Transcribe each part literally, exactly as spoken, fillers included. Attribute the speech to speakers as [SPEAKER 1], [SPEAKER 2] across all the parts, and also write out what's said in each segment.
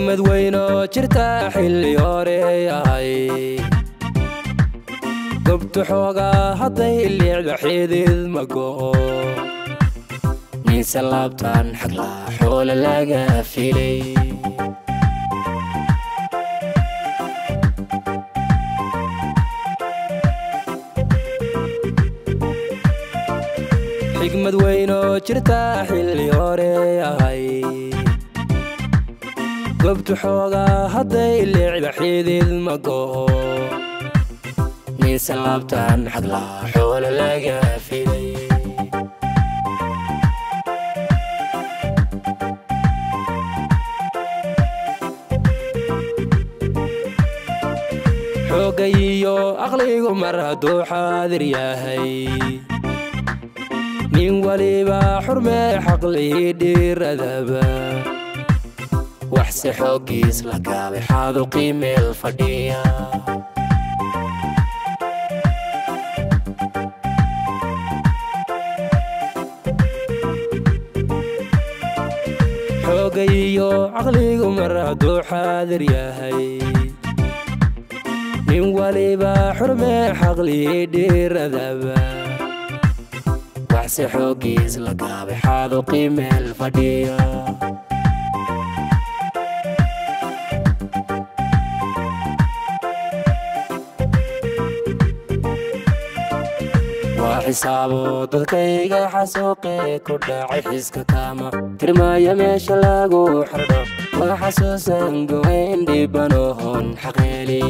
[SPEAKER 1] xigmad weyn oo jirta xilli hore yahay gobtu xoogaa hadday liicda xidid ma go'o ninse laabtan xagla xoolo laga filay xigmad weyn oo jirta xilli hore yahay gobtu xoogaa hadday liicda xidid ma go'o ninse laabtan xagla xoolo laga filay xoogayiyo aqligu mar hadduu xaadir yahay nin waliba xurmee xaqlii dhiiradaba waxse xooggiis la gaabay xaaduqii meel fadhiya xoogayiyo caqligu mar hadduu xaadir yahay nin waliba xurmee xaqlii dhiiradaba waxse xooggiis la gaabay xaaduqii meel fadhiya waa xisaabo dadkayga xasuuqee ku dhacay xiska kaama tirmaya meesha lagu xardho waa xasuusan go'ayn dhibanohon xaqeeli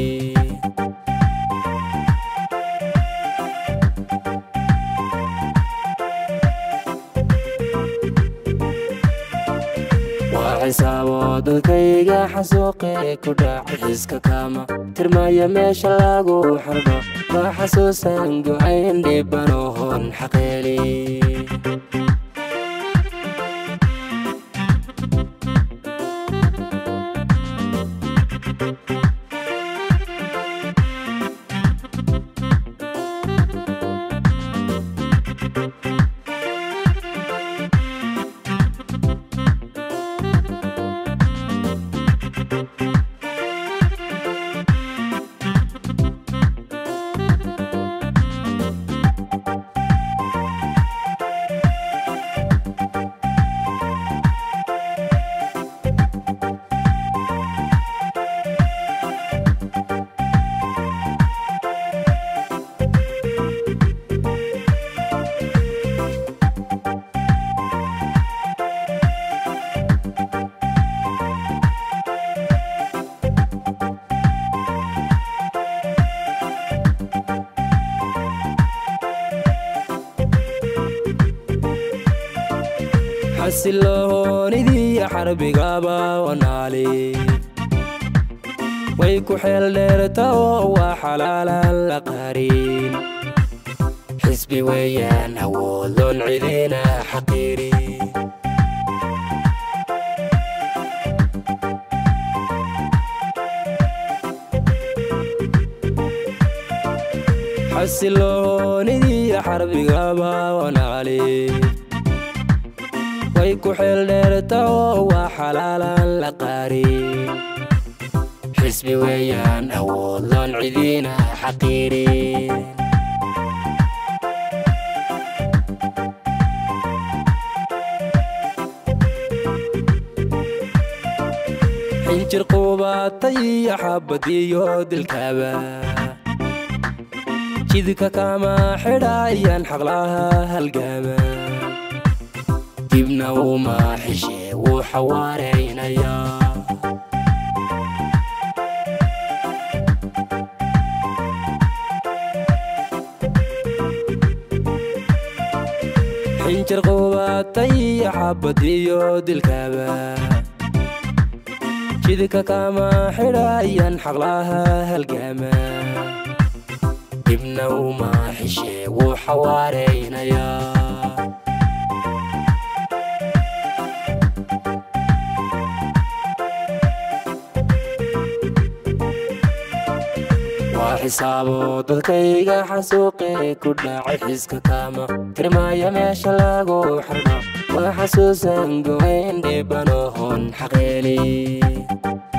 [SPEAKER 1] xisaabo dadkayga xasuuqee ku dhacay xiska kaama tirmaya meesha lagu xardho waa xasuusan go'ayn dhibanohon xaqeeli xasiloonidii xarbigaba wanaali way ku xeel dheerta oo waa xalaalan la qarin xisbi weeyaan awoodoon cidina xaqiirin xasiloonidii xarbigaba wanaali way ku xeel dheerta oo waa xalaalan la qarin xisbi weeyaan awoodoon cidina xaqiirin xinjir quubatay iyo xabadiyo dilkaba jidka kama xidhayaan xaqlaha halgama dibna uma xishee wuu xawaaraynaya xinjir quubatay iyo xabadiyo dilkaba jidka kama xidhayaan xaqlaha halgama dibna uma xishee wuu xawaaraynaya xisaabo dadkayga xasuuqee ku dhacay xiska kaama tirmaya meesha lagu xardho waa xasuusan go'ayn dhibanohon xaqeeli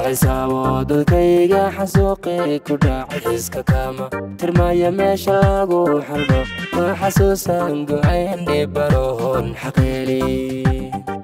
[SPEAKER 1] حسابو دلكيغا حسوقي كداعي حسك كاما ترمايا ماشا لاغو حردو وحسوسان قوين ديبانوهن حقيلي